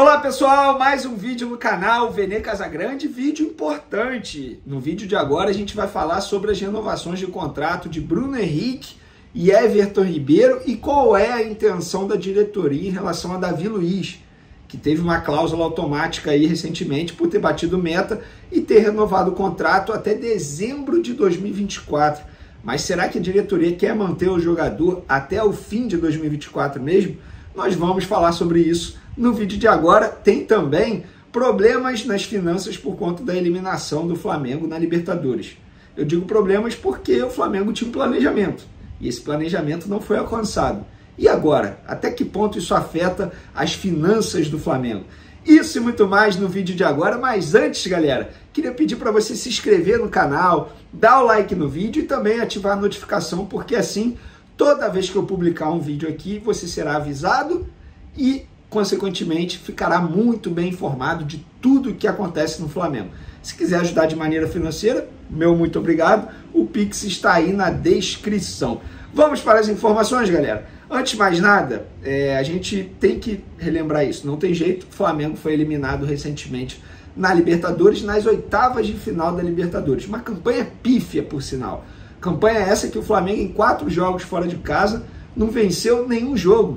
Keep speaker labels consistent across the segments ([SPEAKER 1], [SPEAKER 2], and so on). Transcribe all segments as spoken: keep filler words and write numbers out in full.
[SPEAKER 1] Olá pessoal, mais um vídeo no canal Vene Casagrande, vídeo importante. No vídeo de agora a gente vai falar sobre as renovações de contrato de Bruno Henrique e Everton Ribeiro e qual é a intenção da diretoria em relação a Davi Luiz, que teve uma cláusula automática aí recentemente por ter batido meta e ter renovado o contrato até dezembro de dois mil e vinte e quatro. Mas será que a diretoria quer manter o jogador até o fim de dois mil e vinte e quatro mesmo? Nós vamos falar sobre isso no vídeo de agora. Tem também problemas nas finanças por conta da eliminação do Flamengo na Libertadores. Eu digo problemas porque o Flamengo tinha um planejamento e esse planejamento não foi alcançado. E agora? Até que ponto isso afeta as finanças do Flamengo? Isso e muito mais no vídeo de agora, mas antes, galera, queria pedir para você se inscrever no canal, dar o like no vídeo e também ativar a notificação, porque assim, toda vez que eu publicar um vídeo aqui, você será avisado e, consequentemente, ficará muito bem informado de tudo o que acontece no Flamengo. Se quiser ajudar de maneira financeira, meu muito obrigado, o Pix está aí na descrição. Vamos para as informações, galera. Antes de mais nada, é, a gente tem que relembrar isso. Não tem jeito, o Flamengo foi eliminado recentemente na Libertadores, nas oitavas de final da Libertadores. Uma campanha pífia, por sinal. Campanha essa que o Flamengo, em quatro jogos fora de casa, não venceu nenhum jogo.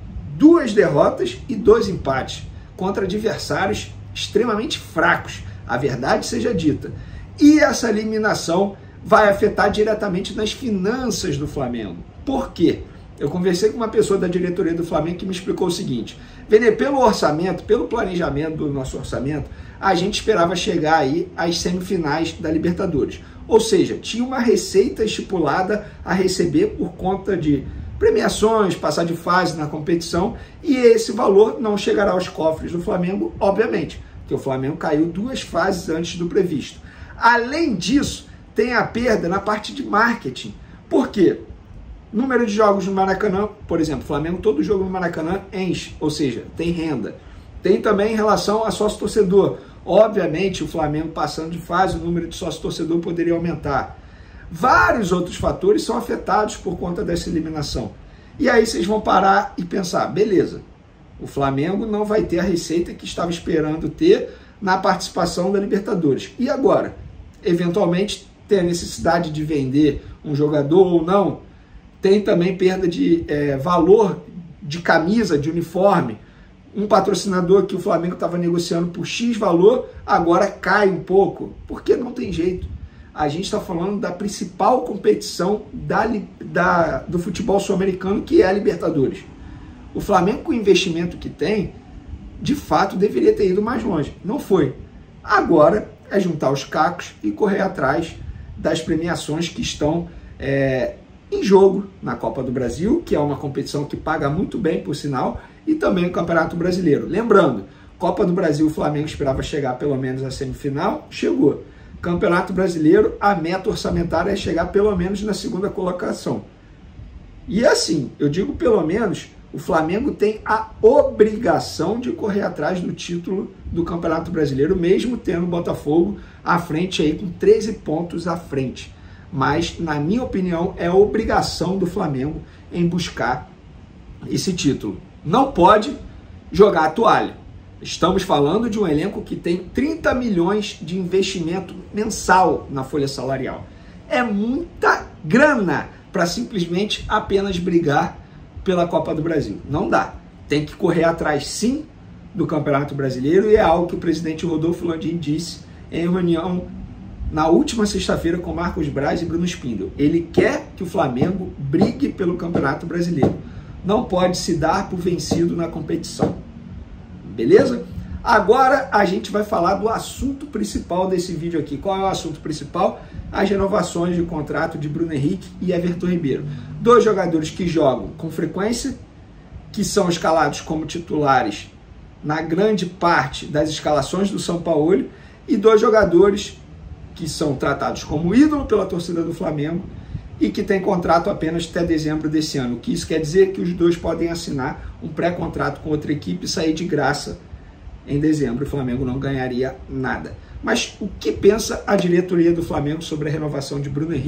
[SPEAKER 1] Duas derrotas e dois empates contra adversários extremamente fracos, a verdade seja dita. E essa eliminação vai afetar diretamente nas finanças do Flamengo. Por quê? Eu conversei com uma pessoa da diretoria do Flamengo que me explicou o seguinte: Vene, pelo orçamento, pelo planejamento do nosso orçamento, a gente esperava chegar aí às semifinais da Libertadores. Ou seja, tinha uma receita estipulada a receber por conta de premiações, passar de fase na competição, e esse valor não chegará aos cofres do Flamengo, obviamente, porque o Flamengo caiu duas fases antes do previsto. Além disso, tem a perda na parte de marketing. Por quê? Número de jogos no Maracanã, por exemplo, o Flamengo todo jogo no Maracanã enche, ou seja, tem renda. Tem também em relação a sócio-torcedor. Obviamente, o Flamengo passando de fase, o número de sócio-torcedor poderia aumentar. Vários outros fatores são afetados por conta dessa eliminação. E aí vocês vão parar e pensar, beleza, o Flamengo não vai ter a receita que estava esperando ter na participação da Libertadores. E agora? Eventualmente, tem a necessidade de vender um jogador ou não? Tem também perda de é, valor de camisa, de uniforme. Um patrocinador que o Flamengo estava negociando por X valor, agora cai um pouco, porque não tem jeito. A gente está falando da principal competição da, da, do futebol sul-americano, que é a Libertadores. O Flamengo, com o investimento que tem, de fato deveria ter ido mais longe. Não foi. Agora é juntar os cacos e correr atrás das premiações que estão é, em jogo na Copa do Brasil, que é uma competição que paga muito bem, por sinal, e também o Campeonato Brasileiro. Lembrando, Copa do Brasil, o Flamengo esperava chegar pelo menos à semifinal, chegou. Campeonato Brasileiro, a meta orçamentária é chegar pelo menos na segunda colocação. E assim, eu digo pelo menos, o Flamengo tem a obrigação de correr atrás do título do Campeonato Brasileiro, mesmo tendo o Botafogo à frente aí com treze pontos à frente. Mas, na minha opinião, é obrigação do Flamengo em buscar esse título. Não pode jogar a toalha. Estamos falando de um elenco que tem trinta milhões de investimento mensal na folha salarial. É muita grana para simplesmente apenas brigar pela Copa do Brasil. Não dá. Tem que correr atrás, sim, do Campeonato Brasileiro, e é algo que o presidente Rodolfo Landim disse em reunião na última sexta-feira com Marcos Braz e Bruno Spindel. Ele quer que o Flamengo brigue pelo Campeonato Brasileiro. Não pode se dar por vencido na competição. Beleza? Agora a gente vai falar do assunto principal desse vídeo aqui. Qual é o assunto principal? As renovações de contrato de Bruno Henrique e Everton Ribeiro. Dois jogadores que jogam com frequência, que são escalados como titulares na grande parte das escalações do São Paulo, e dois jogadores que são tratados como ídolo pela torcida do Flamengo e que tem contrato apenas até dezembro desse ano. O que isso quer dizer? Que os dois podem assinar um pré-contrato com outra equipe e sair de graça em dezembro. O Flamengo não ganharia nada. Mas o que pensa a diretoria do Flamengo sobre a renovação de Bruno Henrique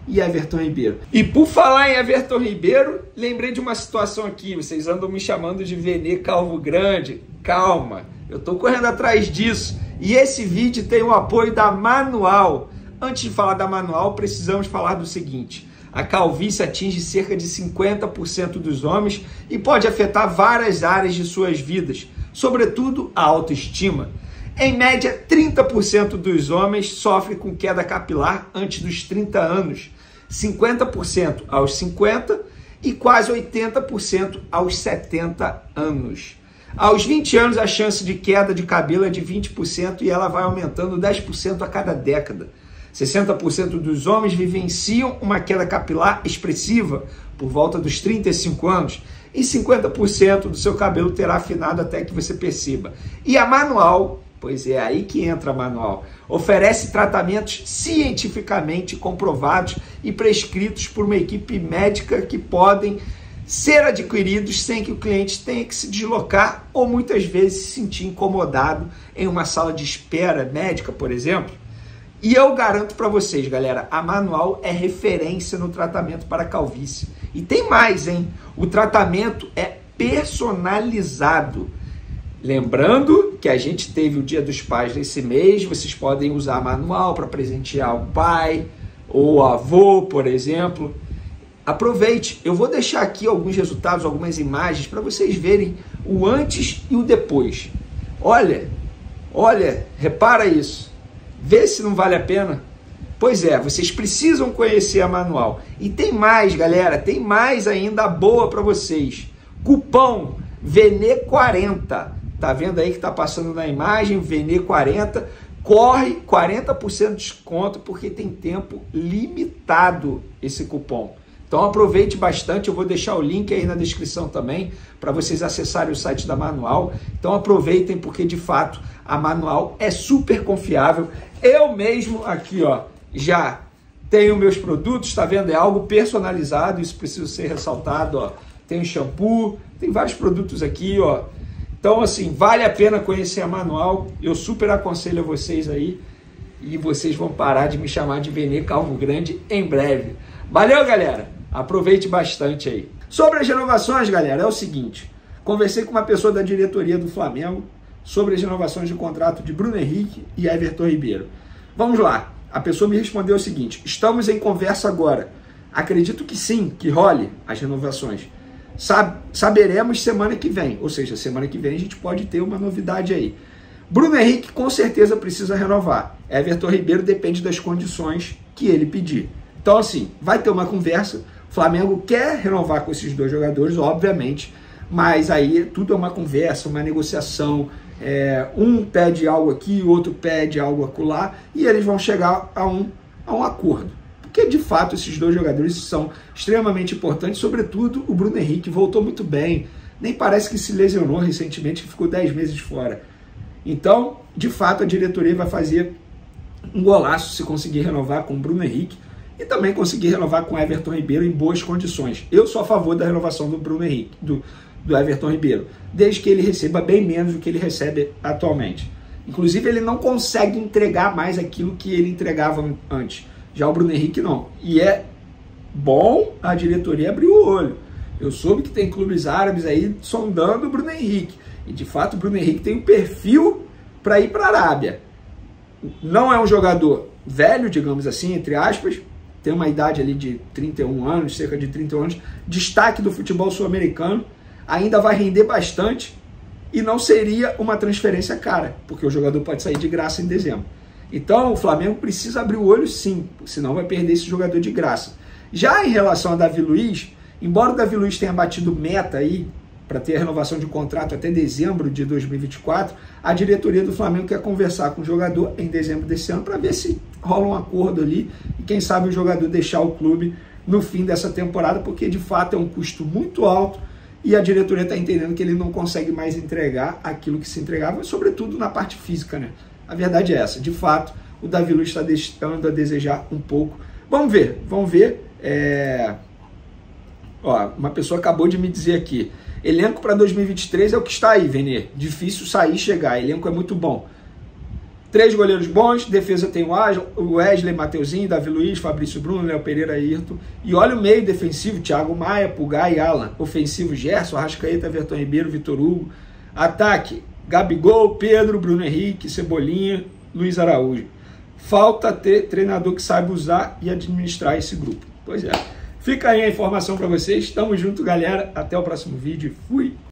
[SPEAKER 1] e Everton Ribeiro. E por falar em Everton Ribeiro, lembrei de uma situação aqui. Vocês andam me chamando de Vene Calvo Grande. Calma, eu tô correndo atrás disso. E esse vídeo tem o apoio da Manual. Antes de falar da Manual, precisamos falar do seguinte: a calvície atinge cerca de cinquenta por cento dos homens e pode afetar várias áreas de suas vidas, sobretudo a autoestima. Em média, trinta por cento dos homens sofrem com queda capilar antes dos trinta anos, cinquenta por cento aos cinquenta e quase oitenta por cento aos setenta anos. Aos vinte anos, a chance de queda de cabelo é de vinte por cento e ela vai aumentando dez por cento a cada década. sessenta por cento dos homens vivenciam uma queda capilar expressiva por volta dos trinta e cinco anos e cinquenta por cento do seu cabelo terá afinado até que você perceba. E a Manual, pois é aí que entra a Manual, oferece tratamentos cientificamente comprovados e prescritos por uma equipe médica que podem ser adquiridos sem que o cliente tenha que se deslocar ou muitas vezes se sentir incomodado em uma sala de espera médica, por exemplo. E eu garanto para vocês, galera, a Manual é referência no tratamento para calvície. E tem mais, hein? O tratamento é personalizado. Lembrando que a gente teve o Dia dos Pais nesse mês, vocês podem usar a Manual para presentear o pai ou o avô, por exemplo. Aproveite, eu vou deixar aqui alguns resultados, algumas imagens para vocês verem o antes e o depois. Olha, olha, repara isso. Vê se não vale a pena. Pois é, vocês precisam conhecer a Manual. E tem mais, galera, tem mais ainda boa para vocês. Cupom Vene quarenta. Tá vendo aí que tá passando na imagem, Vene quarenta. Corre quarenta por cento de desconto porque tem tempo limitado esse cupom. Então aproveite bastante, eu vou deixar o link aí na descrição também para vocês acessarem o site da Manual. Então aproveitem porque de fato a Manual é super confiável. Eu mesmo aqui, ó, já tenho meus produtos, tá vendo? É algo personalizado, isso precisa ser ressaltado, ó. Tem shampoo, tem vários produtos aqui, ó. Então assim, vale a pena conhecer a Manual. Eu super aconselho a vocês aí e vocês vão parar de me chamar de Vene Calvo Grande em breve. Valeu, galera! Aproveite bastante aí. Sobre as renovações, galera, é o seguinte. Conversei com uma pessoa da diretoria do Flamengo sobre as renovações de contrato de Bruno Henrique e Everton Ribeiro. Vamos lá. A pessoa me respondeu o seguinte: estamos em conversa agora. Acredito que sim, que role as renovações. Sab- saberemos semana que vem. Ou seja, semana que vem a gente pode ter uma novidade aí. Bruno Henrique com certeza precisa renovar. Everton Ribeiro depende das condições que ele pedir. Então assim, vai ter uma conversa. O Flamengo quer renovar com esses dois jogadores, obviamente, mas aí tudo é uma conversa, uma negociação. É, um pede algo aqui, o outro pede algo acolá, e eles vão chegar a um, a um acordo. Porque, de fato, esses dois jogadores são extremamente importantes, sobretudo o Bruno Henrique voltou muito bem, nem parece que se lesionou recentemente, que ficou dez meses fora. Então, de fato, a diretoria vai fazer um golaço se conseguir renovar com o Bruno Henrique, e também conseguir renovar com o Everton Ribeiro em boas condições. Eu sou a favor da renovação do Bruno Henrique, do, do Everton Ribeiro, desde que ele receba bem menos do que ele recebe atualmente. Inclusive, ele não consegue entregar mais aquilo que ele entregava antes. Já o Bruno Henrique não. E é bom a diretoria abrir o olho. Eu soube que tem clubes árabes aí sondando o Bruno Henrique. E, de fato, o Bruno Henrique tem um perfil para ir para a Arábia. Não é um jogador velho, digamos assim, entre aspas, tem uma idade ali de trinta e um anos, cerca de trinta e um anos, destaque do futebol sul-americano, ainda vai render bastante e não seria uma transferência cara, porque o jogador pode sair de graça em dezembro. Então o Flamengo precisa abrir o olho sim, senão vai perder esse jogador de graça. Já em relação a Davi Luiz, embora o Davi Luiz tenha batido meta aí para ter a renovação de contrato até dezembro de dois mil e vinte e quatro, a diretoria do Flamengo quer conversar com o jogador em dezembro desse ano para ver se rola um acordo ali e quem sabe o jogador deixar o clube no fim dessa temporada, porque de fato é um custo muito alto e a diretoria está entendendo que ele não consegue mais entregar aquilo que se entregava, sobretudo na parte física, né? A verdade é essa, de fato, o Davi Luiz está deixando a desejar um pouco. Vamos ver, vamos ver. É... Ó, uma pessoa acabou de me dizer aqui, elenco para dois mil e vinte e três é o que está aí, Vene. Difícil sair e chegar, elenco é muito bom. Três goleiros bons, defesa tem o Wesley, Mateuzinho, Davi Luiz, Fabrício Bruno, Léo Pereira, Ayrton. E olha o meio defensivo, Thiago Maia, Pulgar e Alan. Ofensivo, Gerson, Arrascaeta, Everton Ribeiro, Vitor Hugo. Ataque, Gabigol, Pedro, Bruno Henrique, Cebolinha, Luiz Araújo. Falta ter treinador que saiba usar e administrar esse grupo. Pois é. Fica aí a informação para vocês. Tamo junto, galera. Até o próximo vídeo. Fui!